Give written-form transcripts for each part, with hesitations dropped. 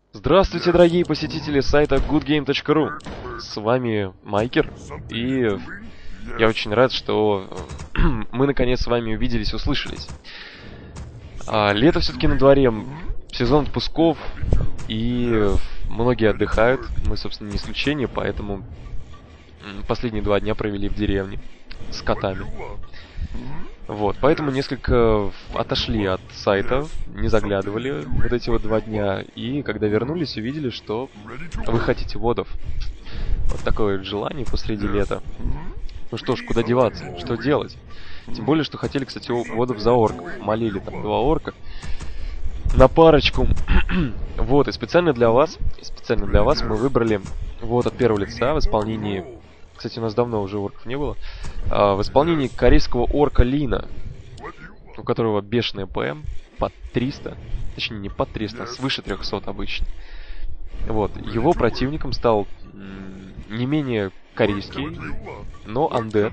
Здравствуйте, дорогие посетители сайта goodgame.ru. С вами Майкер, и я очень рад, что мы наконец с вами увиделись, услышались. Лето все-таки на дворе, сезон отпусков, и многие отдыхают. Мы, собственно, не исключение, поэтому последние 2 дня провели в деревне с котами. Вот, поэтому несколько отошли от сайта, не заглядывали вот эти вот 2 дня, и когда вернулись, увидели, что вы хотите водов. Вот такое вот желание посреди лета. Ну что ж, куда деваться, что делать? Тем более, что хотели, кстати, водов за орков. Молили там 2 орка на парочку. Вот, и специально для вас мы выбрали вот от первого лица в исполнении... Кстати, у нас давно уже орков не было. В исполнении корейского орка Лина, у которого бешеная ПМ под 300. Точнее, не под 300, а свыше 300 обычно. Вот. Его противником стал не менее корейский, но андед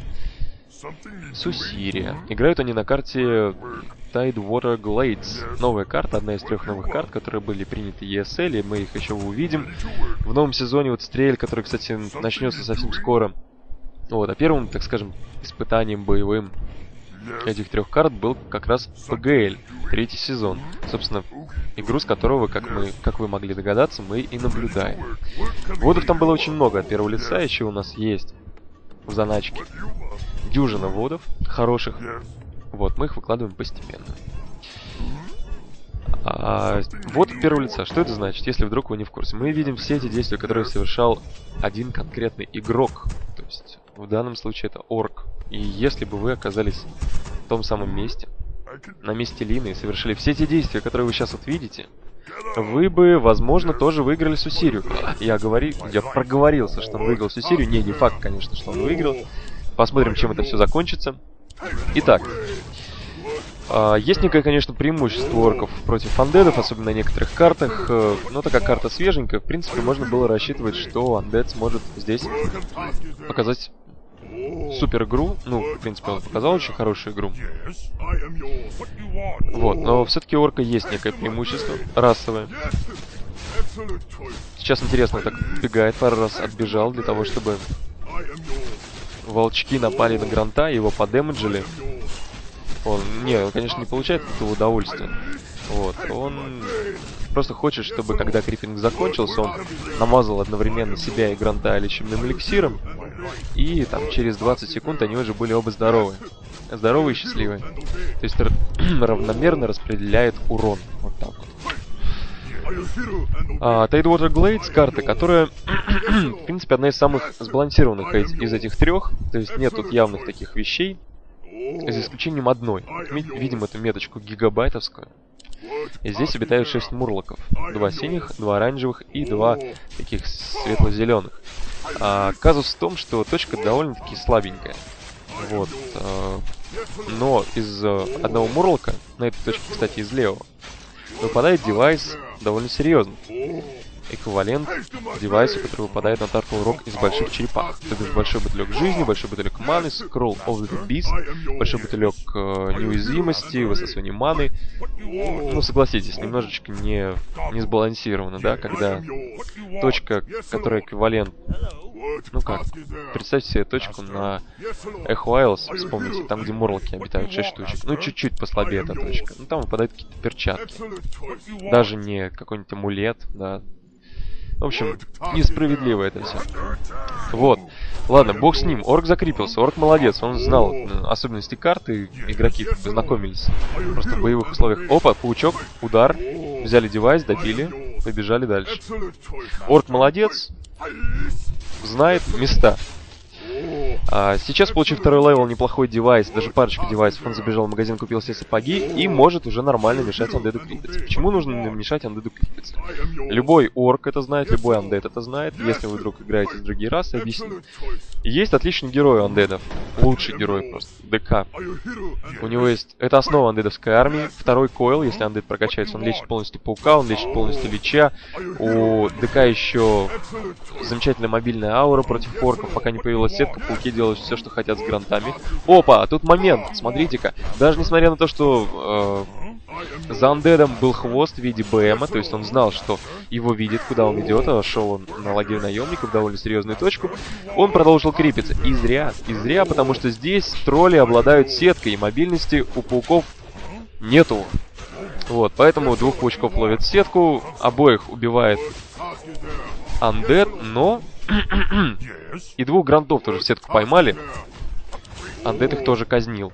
Сусирия. Играют они на карте Tidewater Glades. Новая карта, одна из 3 новых карт, которые были приняты ESL, и мы их еще увидим в новом сезоне. Вот Стрель, который, кстати, начнется совсем скоро. Вот, а первым, так скажем, испытанием боевым этих 3 карт был как раз PGL, 3-й сезон. Собственно, игру, с которого, как вы могли догадаться, мы и наблюдаем. Водов там было очень много от первого лица, еще у нас есть в заначке дюжина водов хороших. Вот, мы их выкладываем постепенно. Вот от первого лица. Что это значит, если вдруг вы не в курсе? Мы видим все эти действия, которые совершал один конкретный игрок. То есть, в данном случае это орк. И если бы вы оказались в том самом месте, на месте Лины, и совершили все эти действия, которые вы сейчас вот видите, вы бы, возможно, тоже выиграли Сусирию. Я проговорился, что он выиграл Сусирию. Не факт, конечно, что он выиграл. Посмотрим, чем это все закончится. Итак, есть некое, конечно, преимущество орков против андедов, особенно на некоторых картах. Но так как карта свеженькая, в принципе, можно было рассчитывать, что андед сможет здесь показать супер игру. Ну, в принципе, он показал очень хорошую игру. Вот, но все-таки у орка есть некое преимущество расовое. Сейчас интересно, так бегает, пару раз отбежал для того, чтобы волчки напали на Гранта, его подэмэджили. Он, конечно, не получает этого удовольствия. Вот, он просто хочет, чтобы, когда крипинг закончился, он намазал одновременно себя и Гранта лечебным эликсиром. И там через 20 секунд они уже были оба здоровы. Здоровые и счастливые. То есть равномерно распределяет урон. Вот так вот. Tidewater Glades карта, которая, в принципе, одна из самых сбалансированных из этих 3. То есть нет тут явных таких вещей, за исключением одной. Видим эту меточку гигабайтовскую. И здесь обитают 6 мурлоков. 2 синих, 2 оранжевых и 2 таких светло-зеленых. Казус в том, что точка довольно-таки слабенькая. Вот. Но из одного мурлока, на этой точке, кстати, из левого, выпадает девайс довольно серьезный. Эквивалент девайсу, который выпадает на Turtle Rock из больших черепах. То есть большой бутылек жизни, большой бутылек маны, Scroll of the Beast, большой бутылек неуязвимости, высасывание маны. Ну, согласитесь, немножечко не сбалансировано, да, когда точка, которая эквивалент... Ну как, представьте себе точку на Echo Isles, вспомните, там, где мурлоки обитают, 6 штучек. Ну, чуть-чуть послабее эта точка. Ну, там выпадают какие-то перчатки. Даже не какой-нибудь амулет, да. В общем, несправедливо это все. Вот. Ладно, бог с ним. Орк закрепился. Орк молодец. Он знал особенности карты. Игроки познакомились просто в боевых условиях. Опа, паучок, удар. Взяли девайс, добили, побежали дальше. Орк молодец. Знает места. Сейчас, получив 2-й левел, неплохой девайс, даже парочку девайсов, он забежал в магазин, купил себе сапоги и может уже нормально мешать андеду крипиться. Почему нужно мешать андеду крипиться? Любой орк это знает, любой андед это знает. Если вы вдруг играете с другие расы, объясню. Есть отличный герой у андедов. Лучший герой просто. ДК. У него есть... Это основа андедовской армии. 2-й койл, если андед прокачается, он лечит полностью паука, он лечит полностью лича. У ДК еще замечательная мобильная аура против орков, пока не появилась сетка, пауки делают все, что хотят с грантами. Опа, тут момент, смотрите-ка. Даже несмотря на то, что За Undead'ом был хвост в виде БМа, то есть он знал, что его видит, куда он идет, а шел он на лагерь наемников, довольно серьезную точку. Он продолжил крепиться. И зря, потому что здесь тролли обладают сеткой, и мобильности у пауков нету. Вот, поэтому двух паучков ловят сетку, обоих убивает Undead, но и двух грантов тоже в сетку поймали. Undead их тоже казнил.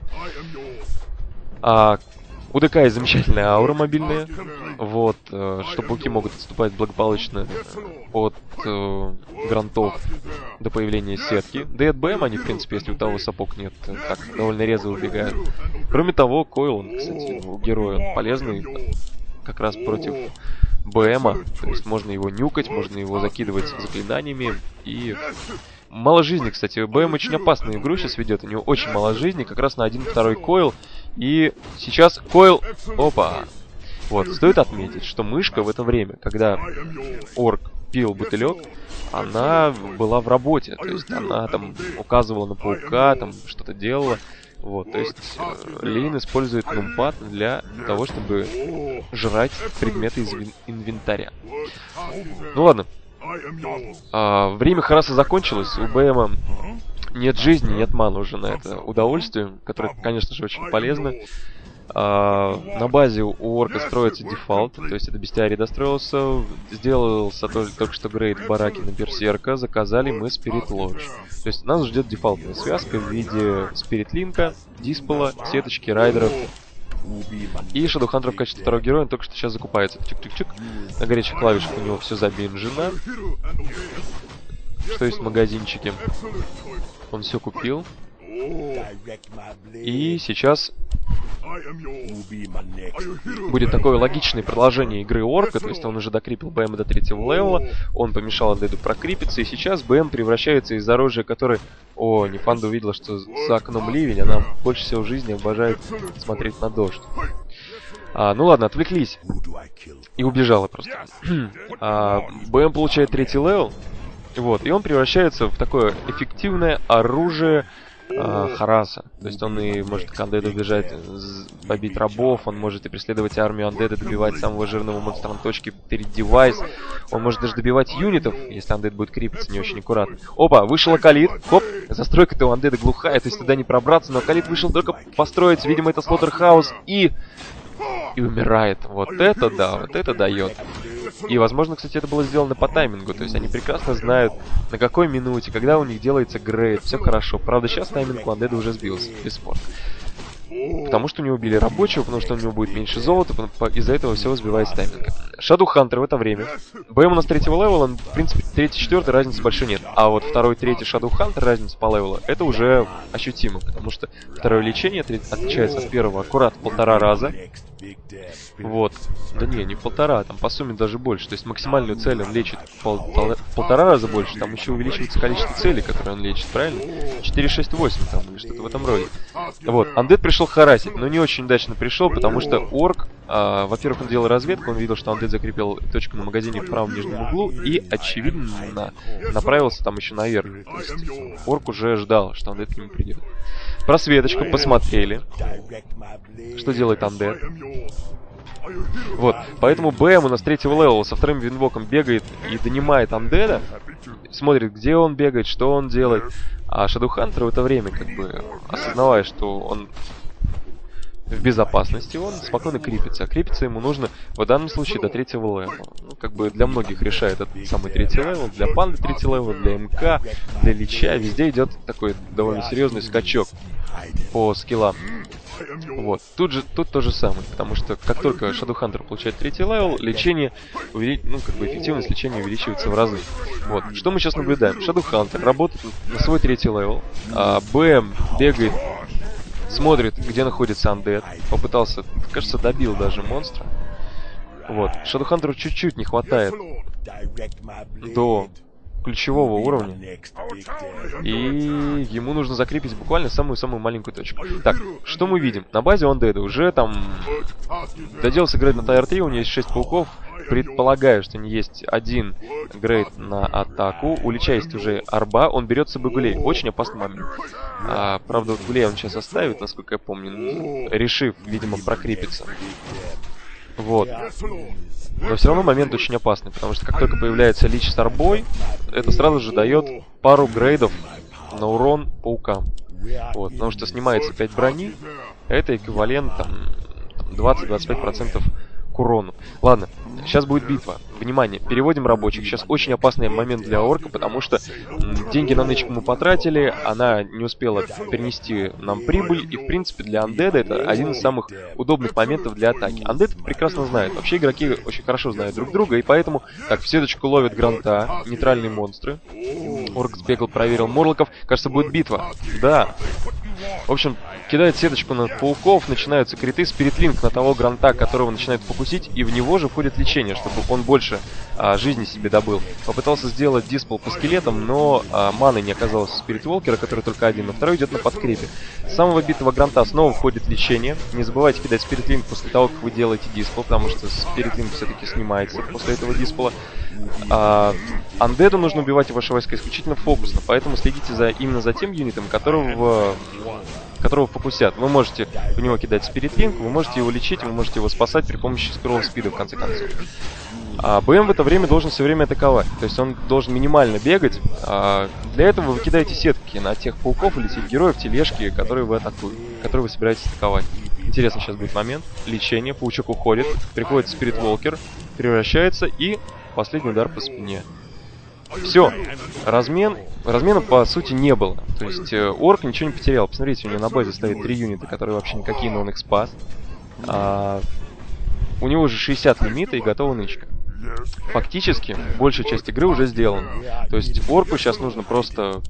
У ДК есть замечательная аура мобильная. Вот, что пауки могут отступать благополучно от грантов до появления сетки. Да и от БМ они, в принципе, если у того сапог нет, так довольно резво убегают. Кроме того, койл, он, кстати, у героя он полезный как раз против БМа. То есть можно его нюкать, можно его закидывать заклинаниями. И мало жизни, кстати. БМ очень опасную игру сейчас ведет. У него очень мало жизни, как раз на 1-2 койл. И сейчас койл... Опа! Вот, стоит отметить, что мышка в это время, когда орк пил бутылек, она была в работе. То есть она там указывала на паука, там что-то делала. Вот, то есть Лейн использует нумпад для того, чтобы жрать предметы из инвентаря. Ну ладно. Время Хараса закончилось. У БМа нет жизни, нет маны уже на это удовольствие, которое, конечно же, очень полезно. На базе у орка строится дефолт, то есть это бестиарий достроился. Сделался только что грейд в бараке на берсерка. Заказали мы Spirit Lodge. То есть нас ждет дефолтная связка в виде Spirit Линка, Диспела, сеточки, райдеров. И Shadowhunter в качестве второго героя только что сейчас закупается. Чик-чик-чик. На горячих клавишах у него все забинжено. Что есть в магазинчике? Он все купил. И сейчас будет такое логичное продолжение игры орка. То есть он уже докрепил БМ до 3-го левела. Он помешал Undead'у прокрепиться. И сейчас БМ превращается из оружия, которое... О, Нефанда увидела, что за окном ливень. Она больше всего в жизни обожает смотреть на дождь. Ну ладно, отвлеклись. И убежала просто. БМ получает 3-й левел. Вот, и он превращается в такое эффективное оружие Хараса. То есть он и может к Undead'у бежать, побить рабов, он может и преследовать армию Undead'а, добивать самого жирного монстра на точке перед девайс. Он может даже добивать юнитов, если Undead будет крепиться не очень аккуратно. Опа, вышел Акалит. Хоп, застройка-то у Undead'а глухая, то есть туда не пробраться, но Акалит вышел только построить, видимо, это Слоттерхаус, и умирает. Вот это да, вот это дает. И, возможно, кстати, это было сделано по таймингу. То есть они прекрасно знают, на какой минуте, когда у них делается грейд. Все хорошо. Правда, сейчас тайминг у Undead'а уже сбился. Бесспорно. Потому что у него убили рабочего, потому что у него будет меньше золота. Из-за этого все сбивается тайминг. Shadowhunter в это время. БМ у нас 3-го левела, в принципе, 3-4 разницы большой нет. А вот 2-3 Shadowhunter разница по левелу, это уже ощутимо. Потому что второе лечение отличается от первого аккурат в 1,5 раза. Вот. Да не в 1,5, там по сумме даже больше. То есть максимальную цель он лечит в 1,5 раза больше. Там еще увеличивается количество целей, которые он лечит, правильно? 4, 6, 8 там, или что-то в этом роде. Вот. Undead пришел харасить, но не очень удачно пришел, потому что орк, во-первых, он делал разведку, он видел, что Undead закрепил точку на магазине в правом нижнем углу и, очевидно, направился там еще наверх. То есть орк уже ждал, что Undead к нему придет. Просветочку посмотрели, что делает Undead. Вот, поэтому БМ у нас 3-го левела со вторым винвоком бегает и донимает Undead'а, смотрит, где он бегает, что он делает. А Shadowhunter в это время, как бы, осознавая, что он в безопасности, он спокойно крепится. А крепиться ему нужно в данном случае до 3-го левела. Ну, как бы для многих решает этот самый 3-й левел, для панды 3-й левел, для МК, для лича. Везде идет такой довольно серьезный скачок по скиллам. Вот, тут то же самое, потому что как только Shadowhunter получает 3-й левел, лечение, эффективность лечения увеличивается в разы. Вот, что мы сейчас наблюдаем? Shadowhunter работает на свой 3-й левел, БМ бегает, смотрит, где находится Undead, попытался, кажется, добил даже монстра. Вот, Shadowhunter чуть-чуть не хватает до ключевого уровня, и ему нужно закрепить буквально самую-самую маленькую точку. Так, что мы видим? На базе Undead уже там доделался грейд на Тайр 3, у него есть 6 пауков, предполагаю, что не есть один грейд на атаку. У Лича есть уже арба, он берет с собой Гулей. Очень опасный момент. Правда, вот Гулей он сейчас оставит, насколько я помню, решив, видимо, прокрепиться. Вот. Но все равно момент очень опасный, потому что как только появляется Лич с арбой, это сразу же дает пару грейдов на урон паукам. Вот, потому что снимается 5 брони, а это эквивалент там 20-25% к урону. Ладно, сейчас будет битва. Внимание, переводим рабочих. Сейчас очень опасный момент для орка, потому что деньги на нычку мы потратили, она не успела перенести нам прибыль, и в принципе для андеда это один из самых удобных моментов для атаки. Андед это прекрасно знает. Вообще игроки очень хорошо знают друг друга, и поэтому так, в сеточку ловят гранта, нейтральные монстры. Орк сбегал, проверил морлоков. Кажется, будет битва. Да. В общем, кидает сеточку на пауков, начинаются криты, спиритлинк на того гранта, которого начинает фокусить, и в него же входит лечение, чтобы он больше жизни себе добыл. Попытался сделать диспел по скелетам, но маны не оказалось у спиритволкера, который только один, а второй идет на подкрепе. С самого битого гранта снова входит лечение. Не забывайте кидать спиритлинк после того, как вы делаете диспел, потому что спиритлинк все-таки снимается после этого диспела. Андеду нужно убивать ваши войска исключительно фокусно, поэтому следите именно за тем юнитом, которого фокусят. Вы можете в него кидать спиритлинк, вы можете его лечить, вы можете его спасать при помощи скролл спида в конце концов. А БМ в это время должен все время атаковать, то есть он должен минимально бегать. Для этого вы кидаете сетки на тех пауков или тех героев, тележки, которые вы атакуете, которые вы собираетесь атаковать. Интересно сейчас будет момент. Лечение, паучок уходит, приходит спиритволкер, превращается и последний удар по спине. Все. Размена по сути не было. То есть орк ничего не потерял. Посмотрите, у него на базе стоит 3 юнита, которые вообще никакие, но он их спас. У него уже 60 лимита и готова нычка. Фактически, большая часть игры уже сделана. То есть орку сейчас нужно просто,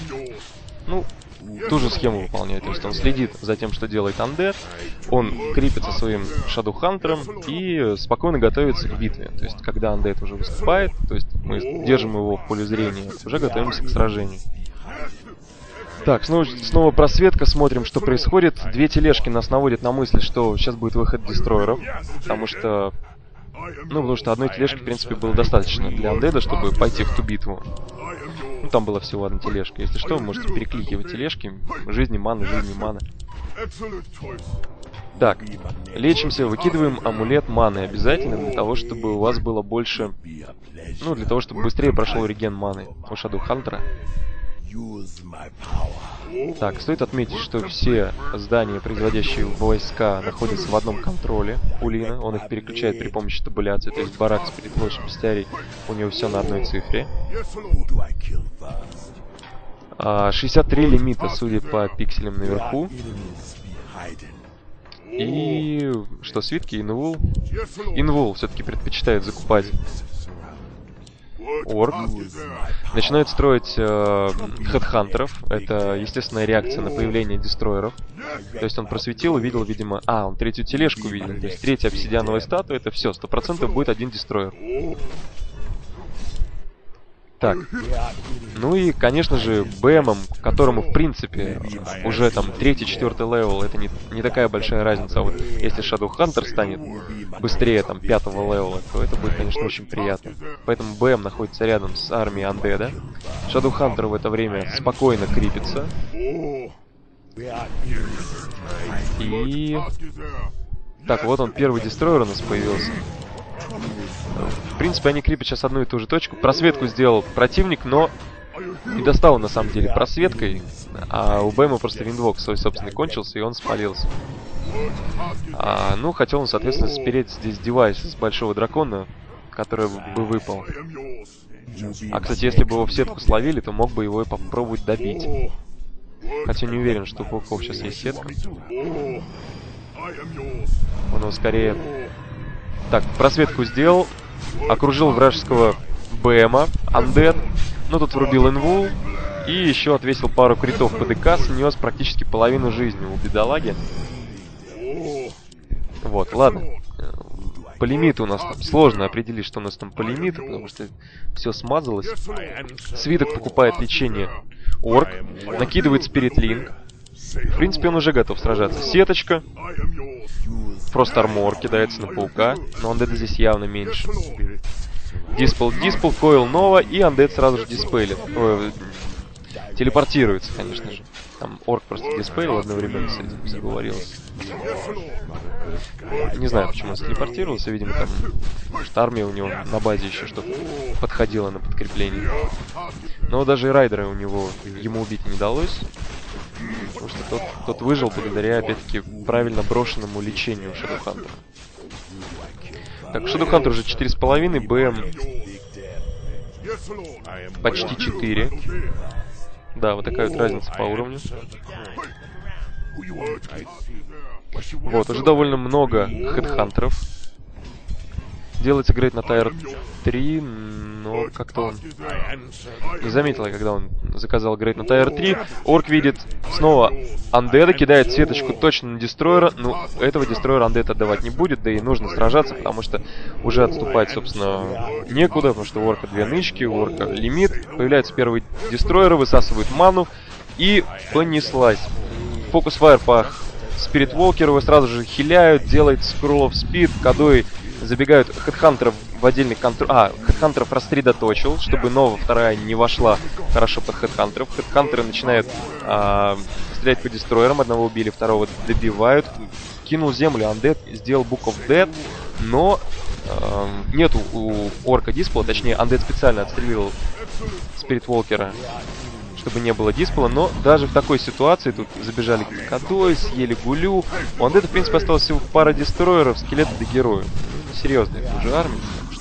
ту же схему выполнять. То есть он следит за тем, что делает андед, он крепится своим Шадоу-хантером и спокойно готовится к битве. То есть когда андед уже выступает, то есть мы держим его в поле зрения, уже готовимся к сражению. Так, снова просветка, смотрим, что происходит. 2 тележки нас наводят на мысль, что сейчас будет выход дестройеров, потому что одной тележки, в принципе, было достаточно для андеда, чтобы пойти в ту битву. Там была всего одна тележка. Если что, вы можете перекликивать тележки. Жизни, маны, жизни, маны. Так, лечимся, выкидываем амулет маны обязательно, для того, чтобы у вас было больше... для того, чтобы быстрее прошел реген маны у Шадоу-хантера. Так, стоит отметить, что все здания, производящие войска, находятся в одном контроле у Лина. Он их переключает при помощи табуляции. То есть барак, спиритвотч, бестиарий, у него все на одной цифре. 63 лимита, судя по пикселям наверху. И что, свитки? Инвул? Инвул все-таки предпочитает закупать орк. Начинает строить хедхантеров. Это естественная реакция на появление дестройеров. То есть он просветил, увидел, видимо... он третью тележку видел. То есть третья обсидиановая статуя, это все. 100% будет один дестройер. Так. И, конечно же, БМом, которому, в принципе, уже там 3-4 левел, это не такая большая разница. А вот если Шадоу-хантер станет быстрее там 5-го левела, то это будет, конечно, очень приятно. Поэтому БМ находится рядом с армией андеда. Шадоу-хантер в это время спокойно крипится. И... Так, вот он, первый дестройер у нас появился. В принципе, они крипят сейчас одну и ту же точку. Просветку сделал противник, но не достал на самом деле просветкой. А у БМа просто виндвок свой собственный кончился, и он спалился. Хотел он, соответственно, спереть здесь девайс с большого дракона, который бы выпал. Кстати, если бы его в сетку словили, то мог бы его и попробовать добить. Хотя не уверен, что у пауков сейчас есть сетка. Он его скорее... Так, просветку сделал. Окружил вражеского БМа, андед. Тут врубил инвул. И еще отвесил пару критов ПДК. Снес практически половину жизни у бедолаги. Вот, ладно. По лимиту у нас там сложно определить, что у нас там по лимиту, потому что все смазалось. Свиток покупает лечение орк. Накидывает спиритлинк. В принципе, он уже готов сражаться. Сеточка. Frost Armor кидается на паука, но Undead здесь явно меньше. Dispel, Coil Nova, и Undead сразу же диспелит. Телепортируется, конечно же. Там орк просто диспелил одновременно с этим, заговорился. Не знаю, почему он телепортировался, видимо, там, может, армия у него на базе еще что-то подходила на подкрепление. Но даже и райдера ему убить не удалось. Потому что тот выжил благодаря, опять-таки, правильно брошенному лечению Shadowhunter. Так, Shadowhunter уже 4,5, БМ почти 4. Да, вот такая вот разница по уровню. Вот, уже довольно много хедхантеров. Делается грейд на Тайр 3, но как-то он не заметил, когда он заказал грейд на Тайр 3. Орк видит снова Андеда, кидает сеточку точно на Дестройера. Ну, этого Дестройера Андед отдавать не будет, да и нужно сражаться, потому что уже отступать, собственно, некуда, потому что у Орка 2 нычки, у Орка лимит. Появляется первый Дестройер, высасывает ману, и понеслась. Фокус-файр по Спирит Волкеру, его сразу же хиляют, делает Scroll of Speed, Кадой забегают хедхантеров в отдельный контроль. Хедхантеров рассредоточил, чтобы новая вторая не вошла хорошо под хедхантеров. Хедхантеры начинают стрелять по дестройерам. Одного убили, второго добивают. Кинул землю Undead, сделал Book of Dead, но нету у орка диспела, точнее Undead специально отстрелил Спирит Волкера, чтобы не было диспела, но даже в такой ситуации тут забежали Кадой, съели Гулю. У Undead, в принципе, осталось всего пара дестройеров, скелеты до героев. Серьезная уже армия.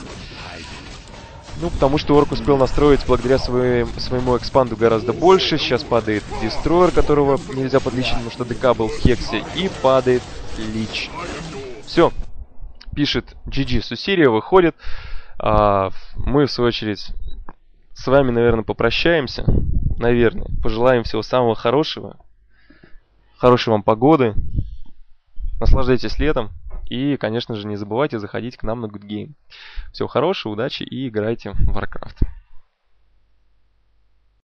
Ну, потому что орк успел настроить благодаря своему экспанду гораздо больше. Сейчас падает дестройер, которого нельзя подлечить, потому что ДК был в хексе, и падает лич. Все. Пишет GG Сусирия, выходит. Мы, в свою очередь, с вами, наверное, попрощаемся. Наверное. Пожелаем всего самого хорошего. Хорошей вам погоды. Наслаждайтесь летом. И, конечно же, не забывайте заходить к нам на Good Game. Всего хорошего, удачи и играйте в Warcraft.